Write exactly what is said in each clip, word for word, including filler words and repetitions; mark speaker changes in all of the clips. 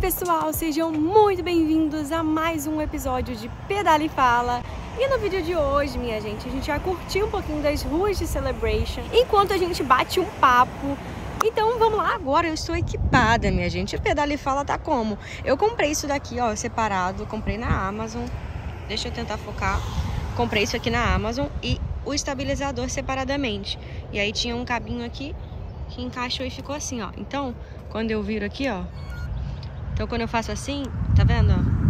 Speaker 1: pessoal, sejam muito bem-vindos a mais um episódio de Pedala e Fala. E no vídeo de hoje, minha gente, a gente vai curtir um pouquinho das ruas de Celebration enquanto a gente bate um papo. Então vamos lá, agora eu estou equipada, minha gente. O Pedala e Fala tá como? Eu comprei isso daqui, ó, separado, comprei na Amazon. Deixa eu tentar focar. Comprei isso aqui na Amazon e o estabilizador separadamente. E aí tinha um cabinho aqui que encaixou e ficou assim, ó. Então, quando eu viro aqui, ó, então quando eu faço assim, tá vendo,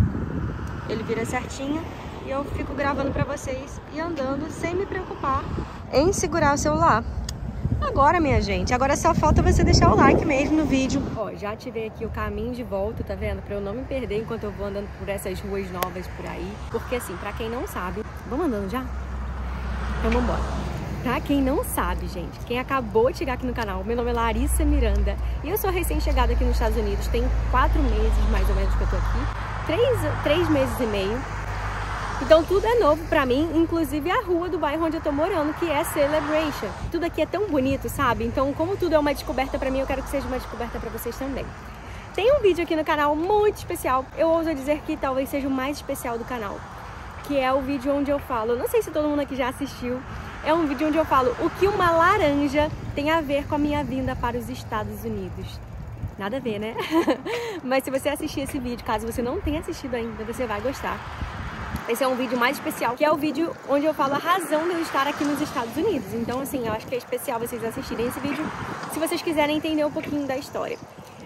Speaker 1: ó? Ele vira certinho e eu fico gravando pra vocês e andando sem me preocupar em segurar o celular. Agora, minha gente, agora só falta você deixar o like mesmo no vídeo. Ó, já ativei aqui o caminho de volta, tá vendo? Pra eu não me perder enquanto eu vou andando por essas ruas novas por aí. Porque assim, pra quem não sabe... Vamos andando já? Então vamos embora. Pra quem não sabe, gente, quem acabou de chegar aqui no canal, meu nome é Larissa Miranda e eu sou recém-chegada aqui nos Estados Unidos, tem quatro meses mais ou menos que eu tô aqui, três, três meses e meio, então tudo é novo pra mim, inclusive a rua do bairro onde eu tô morando, que é Celebration. Tudo aqui é tão bonito, sabe? Então como tudo é uma descoberta pra mim, eu quero que seja uma descoberta pra vocês também. Tem um vídeo aqui no canal muito especial, eu ouso dizer que talvez seja o mais especial do canal, que é o vídeo onde eu falo, não sei se todo mundo aqui já assistiu, é um vídeo onde eu falo o que uma laranja tem a ver com a minha vinda para os Estados Unidos. Nada a ver, né? Mas se você assistir esse vídeo, caso você não tenha assistido ainda, você vai gostar. Esse é um vídeo mais especial, que é o vídeo onde eu falo a razão de eu estar aqui nos Estados Unidos. Então, assim, eu acho que é especial vocês assistirem esse vídeo, se vocês quiserem entender um pouquinho da história.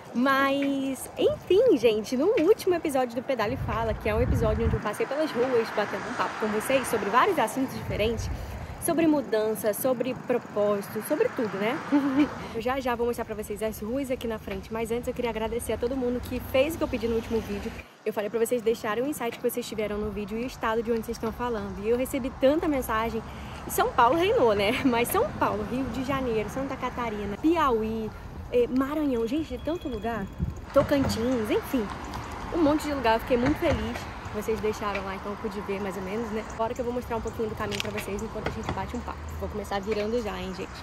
Speaker 1: Mas, enfim, gente, no último episódio do Pedala e Fala, que é um episódio onde eu passei pelas ruas, batendo um papo com vocês sobre vários assuntos diferentes, sobre mudança, sobre propósito, sobre tudo, né? Eu já já vou mostrar pra vocês as ruas aqui na frente, mas antes eu queria agradecer a todo mundo que fez o que eu pedi no último vídeo. Eu falei pra vocês deixarem o insight que vocês tiveram no vídeo e o estado de onde vocês estão falando. E eu recebi tanta mensagem. São Paulo reinou, né? Mas São Paulo, Rio de Janeiro, Santa Catarina, Piauí, Maranhão, gente, de tanto lugar, Tocantins, enfim, um monte de lugar. Eu fiquei muito feliz. Vocês deixaram lá, então eu pude ver mais ou menos, né? Agora que eu vou mostrar um pouquinho do caminho pra vocês enquanto a gente bate um papo. Vou começar virando já, hein, gente?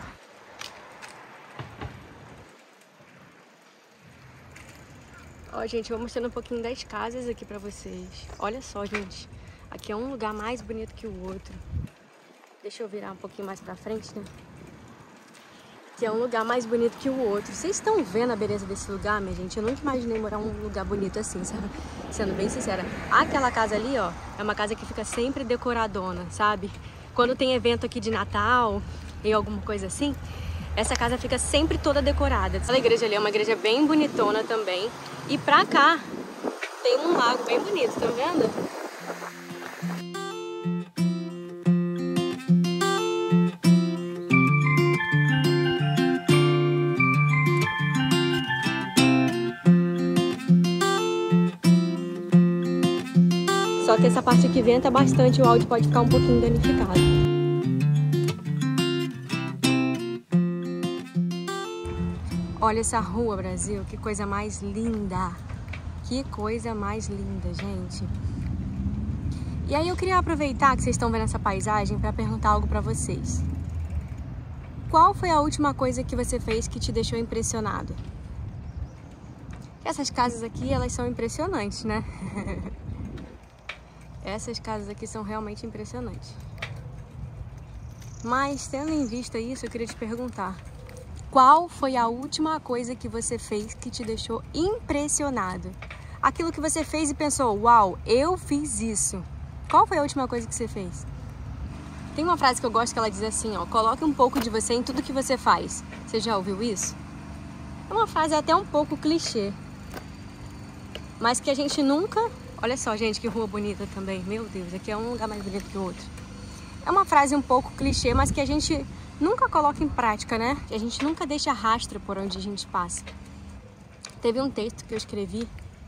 Speaker 1: Ó, gente, eu vou mostrando um pouquinho das casas aqui pra vocês. Olha só, gente. Aqui é um lugar mais bonito que o outro. Deixa eu virar um pouquinho mais pra frente, né? Que é um lugar mais bonito que o outro. Vocês estão vendo a beleza desse lugar, minha gente? Eu nunca imaginei morar num lugar bonito assim, sabe? Sendo bem sincera. Aquela casa ali, ó, é uma casa que fica sempre decoradona, sabe? Quando tem evento aqui de Natal e alguma coisa assim, essa casa fica sempre toda decorada. Aquela igreja ali é uma igreja bem bonitona também. E pra cá tem um lago bem bonito, tá vendo? Só que essa parte aqui venta bastante, o áudio pode ficar um pouquinho danificado. Olha essa rua, Brasil, que coisa mais linda. Que coisa mais linda, gente. E aí eu queria aproveitar que vocês estão vendo essa paisagem para perguntar algo para vocês. Qual foi a última coisa que você fez que te deixou impressionado? Essas casas aqui, elas são impressionantes, né? Essas casas aqui são realmente impressionantes. Mas, tendo em vista isso, eu queria te perguntar. Qual foi a última coisa que você fez que te deixou impressionado? Aquilo que você fez e pensou, uau, eu fiz isso. Qual foi a última coisa que você fez? Tem uma frase que eu gosto que ela diz assim, ó, coloque um pouco de você em tudo que você faz. Você já ouviu isso? É uma frase até um pouco clichê. Mas que a gente nunca... Olha só, gente, que rua bonita também. Meu Deus, aqui é um lugar mais bonito que o outro. É uma frase um pouco clichê, mas que a gente nunca coloca em prática, né? Que a gente nunca deixa rastro por onde a gente passa. Teve um texto que eu escrevi.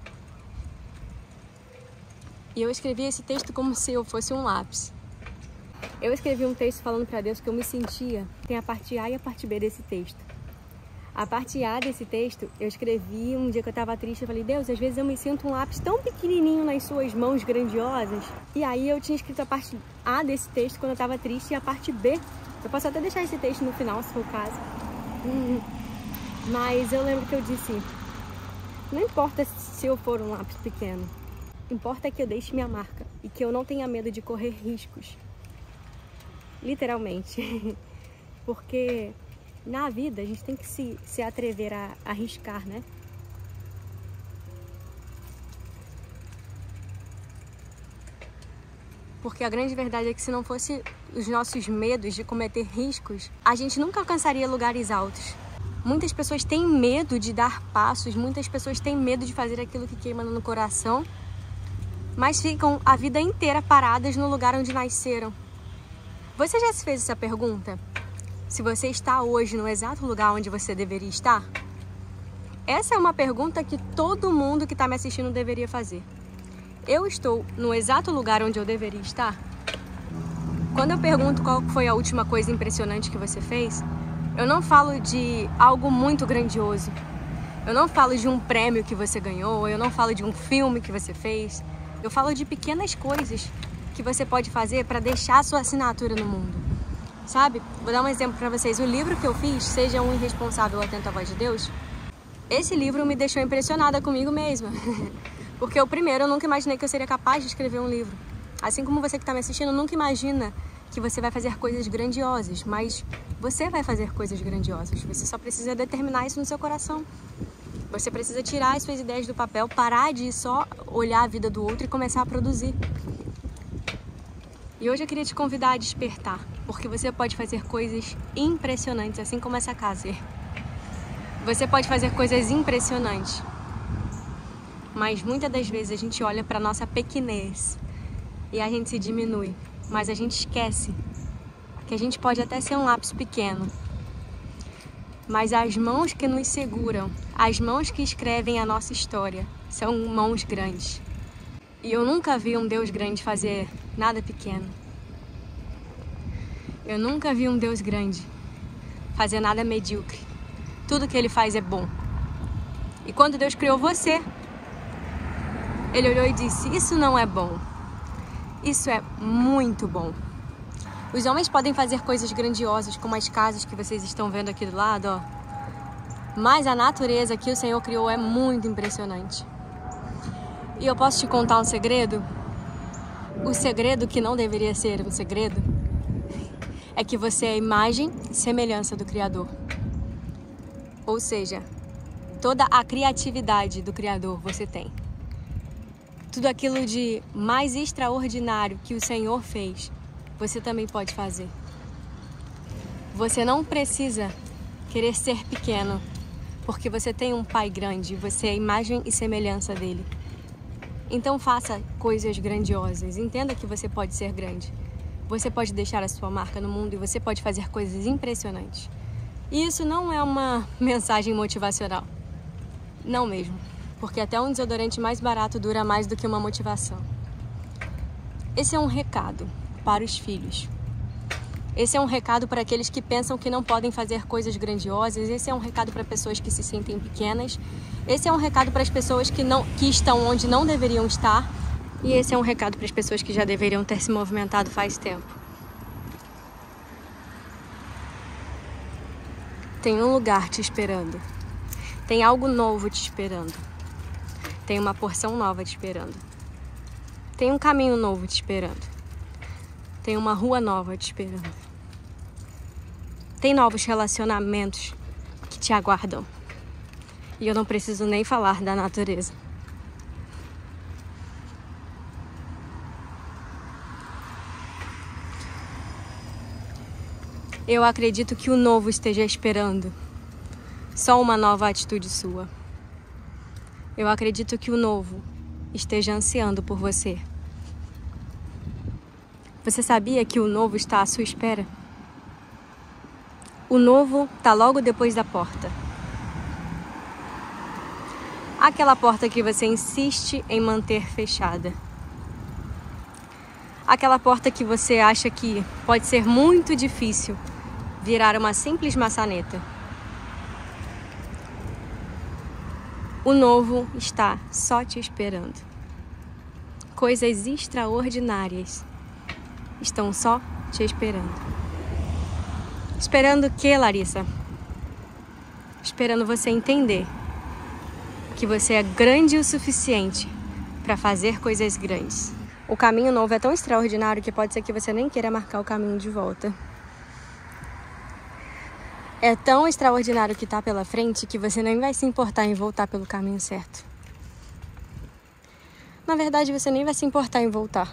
Speaker 1: E eu escrevi esse texto como se eu fosse um lápis. Eu escrevi um texto falando pra Deus que eu me sentia... Tem a parte A e a parte B desse texto. A parte A desse texto, eu escrevi um dia que eu tava triste, eu falei, Deus, às vezes eu me sinto um lápis tão pequenininho nas suas mãos grandiosas. E aí eu tinha escrito a parte A desse texto quando eu tava triste e a parte B. Eu posso até deixar esse texto no final, se for o caso. Mas eu lembro que eu disse, Não importa se eu for um lápis pequeno. Importa que eu deixe minha marca e que eu não tenha medo de correr riscos. Literalmente. Porque na vida a gente tem que se, se atrever a, a arriscar, né? Porque a grande verdade é que se não fosse os nossos medos de cometer riscos, a gente nunca alcançaria lugares altos. Muitas pessoas têm medo de dar passos, muitas pessoas têm medo de fazer aquilo que queima no coração, mas ficam a vida inteira paradas no lugar onde nasceram. Você já se fez essa pergunta? Se você está hoje no exato lugar onde você deveria estar? Essa é uma pergunta que todo mundo que está me assistindo deveria fazer. Eu estou no exato lugar onde eu deveria estar? Quando eu pergunto qual foi a última coisa impressionante que você fez, eu não falo de algo muito grandioso. Eu não falo de um prêmio que você ganhou, eu não falo de um filme que você fez. Eu falo de pequenas coisas que você pode fazer para deixar a sua assinatura no mundo. Sabe? Vou dar um exemplo para vocês. O livro que eu fiz, Seja um Irresponsável Atento à Voz de Deus, esse livro me deixou impressionada comigo mesma. Porque eu, primeiro, eu nunca imaginei que eu seria capaz de escrever um livro. Assim como você que está me assistindo, nunca imagina que você vai fazer coisas grandiosas, mas você vai fazer coisas grandiosas. Você só precisa determinar isso no seu coração. Você precisa tirar as suas ideias do papel, parar de só olhar a vida do outro e começar a produzir. E hoje eu queria te convidar a despertar, porque você pode fazer coisas impressionantes, assim como essa casa. Você pode fazer coisas impressionantes. Mas muitas das vezes a gente olha para nossa pequenez e a gente se diminui. Mas a gente esquece que a gente pode até ser um lápis pequeno. Mas as mãos que nos seguram, as mãos que escrevem a nossa história, são mãos grandes. E eu nunca vi um Deus grande fazer nada pequeno. Eu nunca vi um Deus grande fazer nada medíocre. Tudo que Ele faz é bom. E quando Deus criou você, Ele olhou e disse, isso não é bom. Isso é muito bom. Os homens podem fazer coisas grandiosas, como as casas que vocês estão vendo aqui do lado, ó. Mas a natureza que o Senhor criou é muito impressionante. E eu posso te contar um segredo? O segredo que não deveria ser um segredo é que você é a imagem e semelhança do Criador. Ou seja, toda a criatividade do Criador você tem. Tudo aquilo de mais extraordinário que o Senhor fez, você também pode fazer. Você não precisa querer ser pequeno, porque você tem um Pai grande, você é a imagem e semelhança dele. Então faça coisas grandiosas, entenda que você pode ser grande. Você pode deixar a sua marca no mundo e você pode fazer coisas impressionantes. E isso não é uma mensagem motivacional. Não mesmo. Porque até um desodorante mais barato dura mais do que uma motivação. Esse é um recado para os filhos. Esse é um recado para aqueles que pensam que não podem fazer coisas grandiosas. Esse é um recado para pessoas que se sentem pequenas. Esse é um recado para as pessoas que, não, que estão onde não deveriam estar. E esse é um recado para as pessoas que já deveriam ter se movimentado faz tempo. Tem um lugar te esperando. Tem algo novo te esperando. Tem uma porção nova te esperando. Tem um caminho novo te esperando. Tem uma rua nova te esperando. Tem novos relacionamentos que te aguardam. E eu não preciso nem falar da natureza. Eu acredito que o novo esteja esperando. Só uma nova atitude sua. Eu acredito que o novo esteja ansiando por você. Você sabia que o novo está à sua espera? O novo está logo depois da porta. Aquela porta que você insiste em manter fechada. Aquela porta que você acha que pode ser muito difícil virar uma simples maçaneta. O novo está só te esperando. Coisas extraordinárias estão só te esperando. Esperando o quê, Larissa? Esperando você entender que você é grande o suficiente para fazer coisas grandes. O caminho novo é tão extraordinário que pode ser que você nem queira marcar o caminho de volta. É tão extraordinário o que está pela frente que você nem vai se importar em voltar pelo caminho certo. Na verdade, você nem vai se importar em voltar.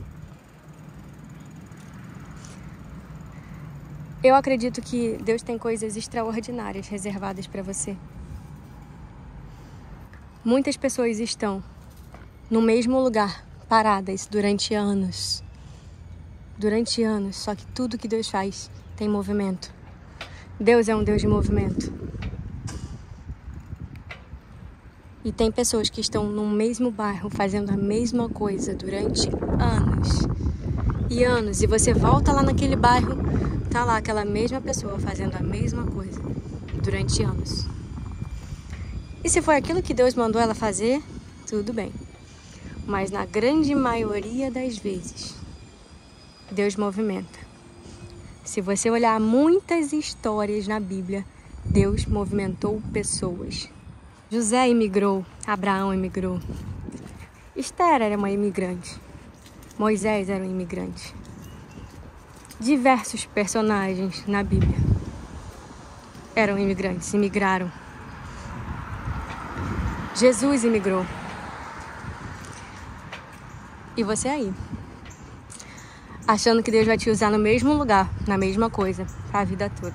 Speaker 1: Eu acredito que Deus tem coisas extraordinárias reservadas para você. Muitas pessoas estão no mesmo lugar, paradas durante anos. Durante anos, só que tudo que Deus faz tem movimento. Deus é um Deus de movimento. E tem pessoas que estão no mesmo bairro fazendo a mesma coisa durante anos. E anos. E você volta lá naquele bairro, tá lá aquela mesma pessoa fazendo a mesma coisa durante anos. E se foi aquilo que Deus mandou ela fazer, tudo bem. Mas na grande maioria das vezes, Deus movimenta. Se você olhar muitas histórias na Bíblia, Deus movimentou pessoas. José imigrou, Abraão imigrou. Esther era uma imigrante. Moisés era um imigrante. Diversos personagens na Bíblia eram imigrantes, imigraram. Jesus imigrou. E você aí, achando que Deus vai te usar no mesmo lugar, na mesma coisa, para a vida toda.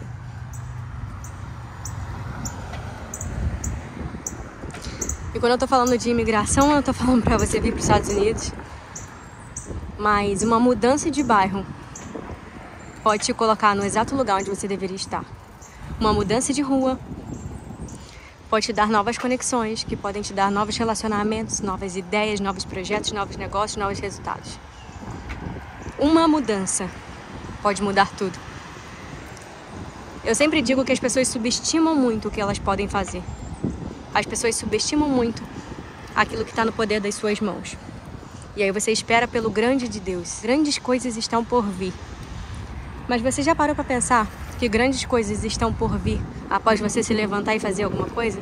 Speaker 1: E quando eu tô falando de imigração, eu tô falando para você vir para os Estados Unidos. Mas uma mudança de bairro pode te colocar no exato lugar onde você deveria estar. Uma mudança de rua pode te dar novas conexões, que podem te dar novos relacionamentos, novas ideias, novos projetos, novos negócios, novos resultados. Uma mudança pode mudar tudo. Eu sempre digo que as pessoas subestimam muito o que elas podem fazer. As pessoas subestimam muito aquilo que está no poder das suas mãos. E aí você espera pelo grande de Deus. Grandes coisas estão por vir. Mas você já parou para pensar que grandes coisas estão por vir após você se levantar e fazer alguma coisa?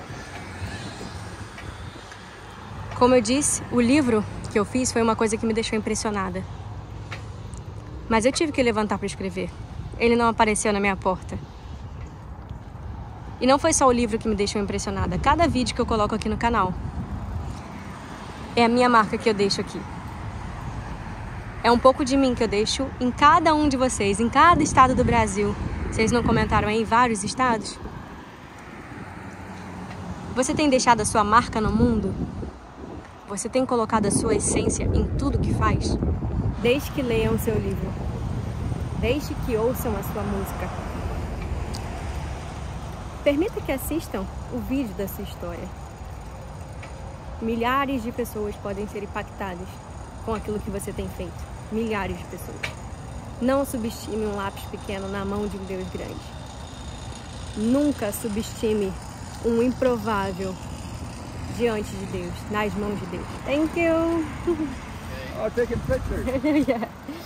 Speaker 1: Como eu disse, o livro que eu fiz foi uma coisa que me deixou impressionada. Mas eu tive que levantar para escrever. Ele não apareceu na minha porta. E não foi só o livro que me deixou impressionada. Cada vídeo que eu coloco aqui no canal é a minha marca que eu deixo aqui. É um pouco de mim que eu deixo em cada um de vocês, em cada estado do Brasil. Vocês não comentaram aí em vários estados? Você tem deixado a sua marca no mundo? Você tem colocado a sua essência em tudo que faz? Desde que leiam o seu livro. Desde que ouçam a sua música. Permita que assistam o vídeo da sua história. Milhares de pessoas podem ser impactadas com aquilo que você tem feito. Milhares de pessoas. Não subestime um lápis pequeno na mão de um Deus grande. Nunca subestime um improvável diante de Deus, nas mãos de Deus. Thank you!
Speaker 2: I'll take a picture.
Speaker 1: Yeah.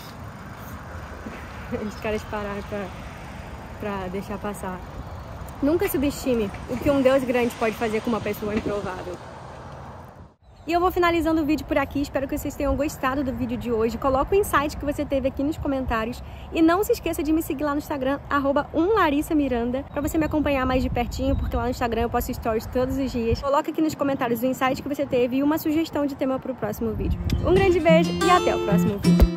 Speaker 1: Os caras pararam pra, pra deixar passar. Nunca subestime o que um Deus grande pode fazer com uma pessoa improvável. E eu vou finalizando o vídeo por aqui. Espero que vocês tenham gostado do vídeo de hoje. Coloca o insight que você teve aqui nos comentários. E não se esqueça de me seguir lá no Instagram, arroba um Larissa Miranda, pra você me acompanhar mais de pertinho, porque lá no Instagram eu posto stories todos os dias. Coloca aqui nos comentários o insight que você teve e uma sugestão de tema pro próximo vídeo. Um grande beijo e até o próximo vídeo.